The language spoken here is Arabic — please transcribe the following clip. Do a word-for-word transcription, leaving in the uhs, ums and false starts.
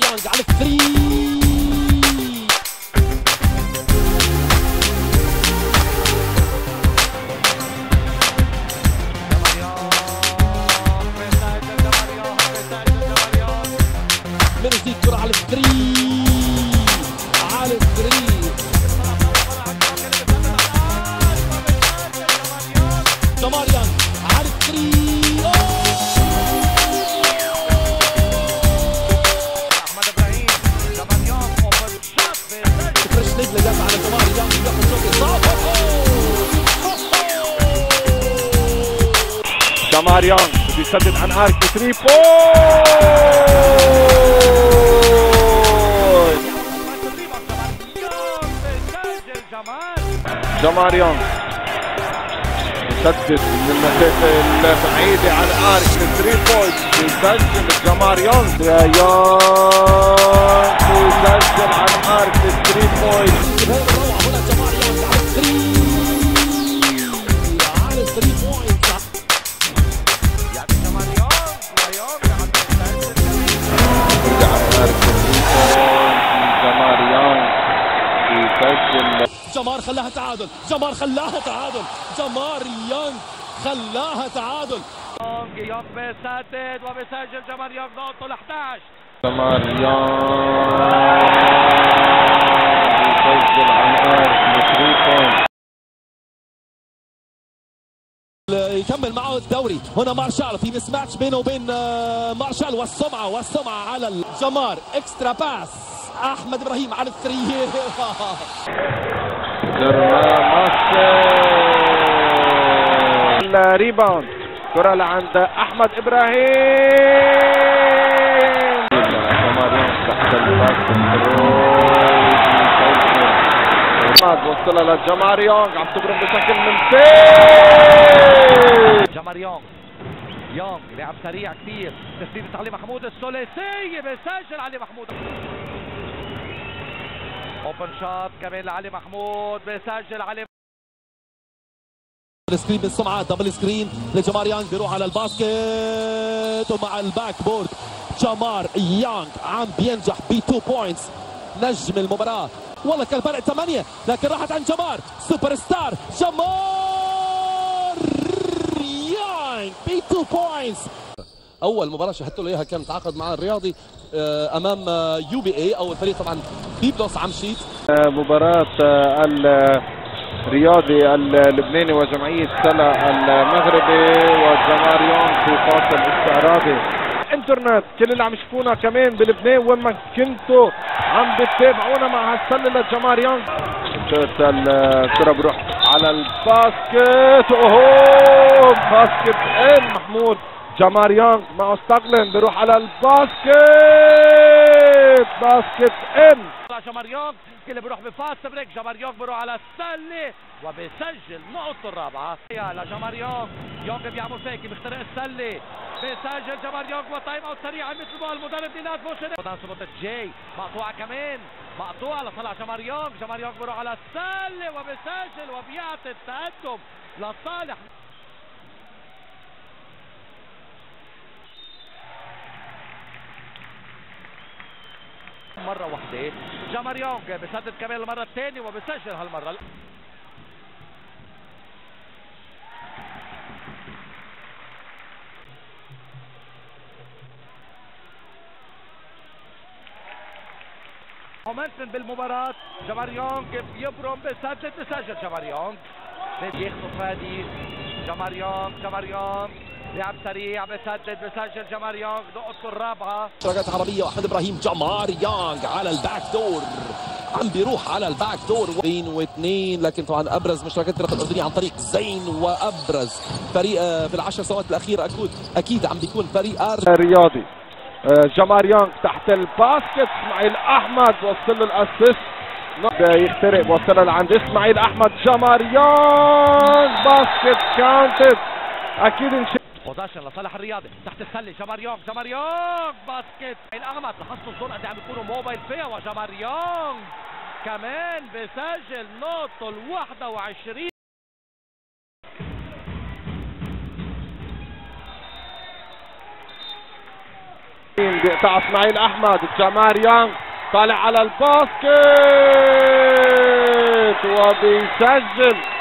يانج على الثري. من جديد كرة على الثري، على الثري. جمار يانج على الثري. احمد ابراهيم، جمار يانج اوبن شوت فريش نجلة دافع على جمار يانج، بياخد شوط اصابة. جمار يانج بده يسدد عن ارك ثري بوينت. جمار يانج يسدد من المسافة البعيدة على ارك ثري بوينت. يسجل جمار يانج يانج يسجل عن ارك ثري بوينت. بهذه الروعة هنا جمار يانج على الثري، على الثري بوينت. يعني جمار يانج ويانج عم يرجع عن ارك ثري بوينت. جمار يانج يسجل. جمار خلاها تعادل، جمار خلاها تعادل، جمار يانج خلاها تعادل. يانج يانج بيسدد وبيسجل جمار يانج نقطة ل احد عشر. جمار يانج يسجل عن ارك ثري بوينت. يكمل معه الدوري. هنا مارشال في مس ماتش بينه وبين مارشال، والسمعة والسمعة على الجمار. اكسترا باس احمد ابراهيم على الثري. الريباوند كرة لعند احمد ابراهيم. جمار يانج تحت الباك وصلها لجمار يانج، عم تبرم بشكل ممتاز. جمار يانج يانج لعب سريع كثير، تسديدة علي محمود الثلاثية بيسجل علي محمود. اوبن شوت كمان لعلي محمود بيسجل علي. السكرين بالسمعة، دبل سكرين لجمار يانج، بيروح على الباسكت ومع الباك بورد. جمار يانج عم بينجح بتو بوينتس، نجم المباراة. والله كان الفرق ثمانية لكن راحت عن جمار. سوبر ستار جمار يانج بتو بوينتس. اول مباراة شاهدت له اياها كان تعاقد مع الرياضي امام يو بي اي، اول فريق طبعا بيبلوس عمشيت. مباراة الرياضي اللبناني وجمعية سلا المغربي، وجمار يانج في فاصل استعراضي. انترنت كل اللي عم يشوفونا كمان بلبنان وين ما كنتوا عم بتتابعونا مع هالسله لجمار يانج. شوت الكره بروح على الباسكت، اوه باسكت ان محمود. جمار يانج مع ستاغلن بيروح على الباسكت، باسكت ان. جمار يانج اللي بيروح بفاست بريك. جمار يانج بيروح على السله وبيسجل نقطته الرابعه لجمار يانج. يانج بيعمل فيك بيخترق السله، بيسجل جمار يانج وتايم اوت سريعا مثل ما المدرب نيناد بوشني. سقطت جاي مقطوعه كمان، مقطوعه لطلع جمار يانج. جمار يانج بيروح على السله وبيسجل وبيعطي التقدم لصالح. مرة واحدة جمار يانج بيسدد كمان المرة الثانية وبيسجل هالمرة. مومنتم بالمباراة. جمار يانج بيبرم بيسدد بيسجل. جمار يانج بياخذوا فادي. جمار يانج جمار يانج لعب سريع بيسدد بيسجل. جمار يانج نقطته الرابعة. شراكات عربية واحمد ابراهيم. جمار يانج على الباك دور، عم بيروح على الباك دور. اثنين واثنين، لكن طبعا ابرز مشاركات الفرق الاردنية عن طريق زين، وابرز فريق في العشر سنوات الاخيرة اكيد اكيد عم بيكون فريق الرياضي. جمار يانج تحت الباسكت، اسماعيل احمد وصل له الاسيست. يخترق وصلها لعند اسماعيل احمد. جمار يانج باسكت كاونتد. اكيد ان شاء بوزيشن لصالح الرياضي تحت السله. جمار يانج جمار يانج باسكت. الاغمد لاحظتوا الزون قد عم بيكونوا موبايل فيها، وجمار يانج كمان بسجل نقطه ال واحد وعشرين. بيقطع اسماعيل احمد. جمار يانغ طالع على الباسكت وبيسجل